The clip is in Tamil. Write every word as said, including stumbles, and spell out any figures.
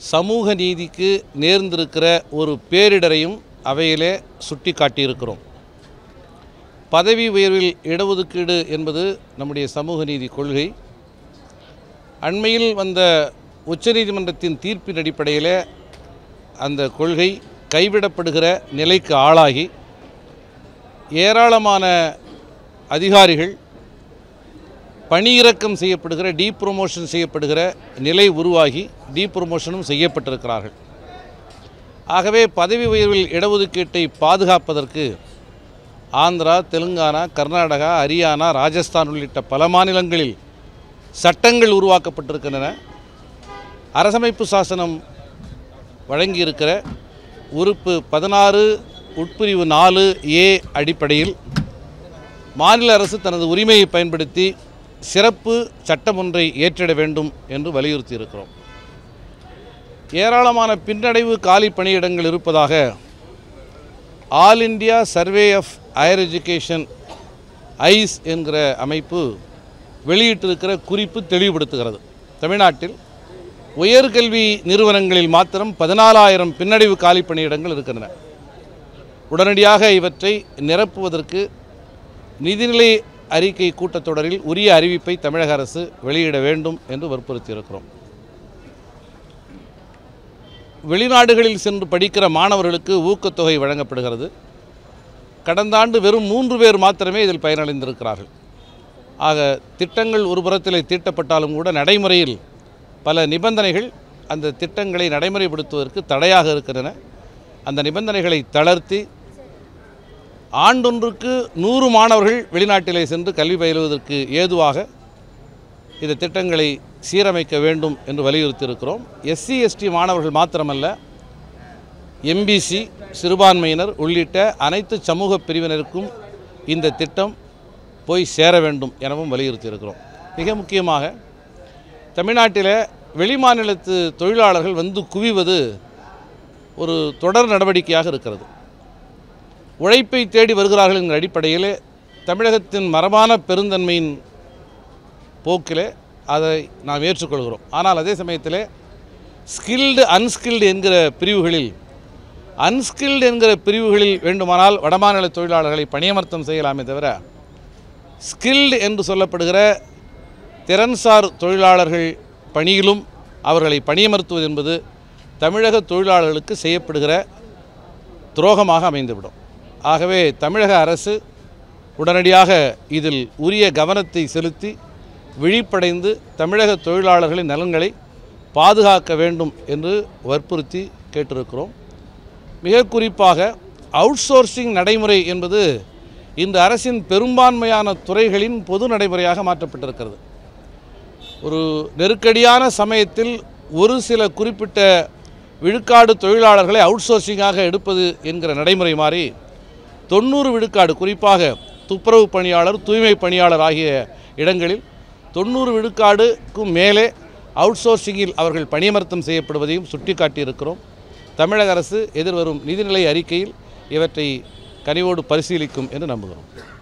சமூக நீதிக்கு நேர்ந்திருக்கிற ஒரு பேரிடரையும் அவையிலே சுட்டி காட்டியிருக்கிறோம். பதவி உயர்வில் இடஒதுக்கீடு என்பது நம்முடைய சமூக நீதி கொள்கை. அண்மையில் வந்த உச்சநீதிமன்றத்தின் தீர்ப்பின் அடிப்படையில் அந்த கொள்கை கைவிடப்படுகிற நிலைக்கு ஆளாகி ஏராளமான அதிகாரிகள் பணியிறக்கம் செய்யப்படுகிற டீப்ரமோஷன் செய்யப்படுகிற நிலை உருவாகி டீப்ரமோஷனும் செய்யப்பட்டிருக்கிறார்கள். ஆகவே பதவி உயர்வில் இடஒதுக்கீட்டை பாதுகாப்பதற்கு ஆந்திரா, தெலுங்கானா, கர்நாடகா, ஹரியானா, ராஜஸ்தான் உள்ளிட்ட பல மாநிலங்களில் சட்டங்கள் உருவாக்கப்பட்டிருக்கின்றன. அரசமைப்பு சாசனம் வழங்கியிருக்கிற உறுப்பு பதினாறு உட்பிரிவு நாலு ஏ அடிப்படையில் மாநில அரசு தனது உரிமையை பயன்படுத்தி சிறப்பு சட்டம் ஒன்றை ஏற்றிட வேண்டும் என்று வலியுறுத்தி இருக்கிறோம். ஏராளமான பின்னடைவு காலி பணியிடங்கள் இருப்பதாக all India survey of higher education ஐஸ் என்கிற அமைப்பு வெளியிட்டிருக்கிற குறிப்பு தெளிவுபடுத்துகிறது. தமிழ்நாட்டில் உயர்கல்வி நிறுவனங்களில் மாத்திரம் பதினாலாயிரம் பின்னடைவு காலி பணியிடங்கள் இருக்கின்றன. உடனடியாக இவற்றை நிரப்புவதற்கு நிதிநிலை அறிக்கை கூட்டத்தொடரில் உரிய அறிவிப்பை தமிழக அரசு வெளியிட வேண்டும் என்று வற்புறுத்தியிருக்கிறோம். வெளிநாடுகளில் சென்று படிக்கிற மாணவர்களுக்கு ஊக்கத்தொகை வழங்கப்படுகிறது. கடந்த ஆண்டு வெறும் மூன்று பேர் மாத்திரமே இதில் பயனடைந்திருக்கிறார்கள். ஆக திட்டங்கள் ஒரு புறத்தில் தீட்டப்பட்டாலும் கூட நடைமுறையில் பல நிபந்தனைகள் அந்த திட்டங்களை நடைமுறைப்படுத்துவதற்கு தடையாக இருக்கின்றன. அந்த நிபந்தனைகளை தளர்த்தி ஆண்டொன்றுக்கு நூறு மாணவர்கள் வெளிநாட்டிலே சென்று கல்வி பயிலுவதற்கு ஏதுவாக இந்த திட்டங்களை சீரமைக்க வேண்டும் என்று வலியுறுத்தியிருக்கிறோம். எஸ்சி எஸ்டி மாணவர்கள் மாத்திரமல்ல, எம்பிசி, சிறுபான்மையினர் உள்ளிட்ட அனைத்து சமூக பிரிவினருக்கும் இந்த திட்டம் போய் சேர வேண்டும் எனவும் வலியுறுத்தியிருக்கிறோம். மிக முக்கியமாக தமிழ்நாட்டில் வெளிமாநிலத்து தொழிலாளர்கள் வந்து குவிவது ஒரு தொடர் நடவடிக்கையாக இருக்கிறது. உழைப்பை தேடி வருகிறார்கள் என்ற அடிப்படையில் தமிழகத்தின் மரபான பெருந்தன்மையின் போக்கில் அதை நாம் ஏற்றுக்கொள்கிறோம். ஆனால் அதே சமயத்தில் ஸ்கில்டு அன்ஸ்கில்டு என்கிற பிரிவுகளில் அன்ஸ்கில்டு என்கிற பிரிவுகளில் வேண்டுமானால் வடமாநில தொழிலாளர்களை பணியமர்த்தம் செய்யலாமே தவிர ஸ்கில்டு என்று சொல்லப்படுகிற திறன்சார் தொழிலாளர்கள் பணியிலும் அவர்களை பணியமர்த்துவது என்பது தமிழக தொழிலாளர்களுக்கு செய்யப்படுகிற துரோகமாக அமைந்துவிடும். ஆகவே தமிழக அரசு உடனடியாக இதில் உரிய கவனத்தை செலுத்தி விழிப்படைந்து தமிழக தொழிலாளர்களின் நலன்களை பாதுகாக்க வேண்டும் என்று வற்புறுத்தி கேட்டிருக்கிறோம். மிக குறிப்பாக அவுட் சோர்சிங் நடைமுறை என்பது இந்த அரசின் பெரும்பான்மையான துறைகளின் பொது நடைமுறையாக மாற்றப்பட்டிருக்கிறது. ஒரு நெருக்கடியான சமயத்தில் ஒரு சில குறிப்பிட்ட விழுக்காடு தொழிலாளர்களை அவுட் சோர்சிங்காக எடுப்பது என்கிற நடைமுறை மாறி தொண்ணூறு விழுக்காடு, குறிப்பாக துப்புரவு பணியாளர், தூய்மை பணியாளர் ஆகிய இடங்களில் தொண்ணூறு விழுக்காடுக்கும் மேலே அவுட் சோர்சிங்கில் அவர்கள் பணியமர்த்தம் செய்யப்படுவதையும் சுட்டிக்காட்டியிருக்கிறோம். தமிழக அரசு எதிர்வரும் நிதிநிலை அறிக்கையில் இவற்றை கனிவோடு பரிசீலிக்கும் என்று நம்புகிறோம்.